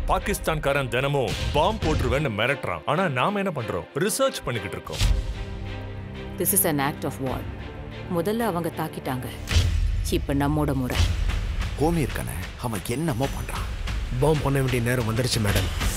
பாகிஸ்தான்காரன் தினமும் பாம்பு போட்டுருவேன்னு மிரட்டுறான். ஆனா நாம என்ன பண்றோம்? ரிசர்ச் பண்ணிக்கிட்டு இருக்கோம். This is an act of war. முதல்ல அவங்க தாக்கிட்டாங்க. இப்ப நம்மோட முறை. ஹோமி இருக்கானே, அவன் என்னமோ பண்றான். பாம்பு பண்ண வேண்டிய நேரம் வந்துருச்சு மேடம்.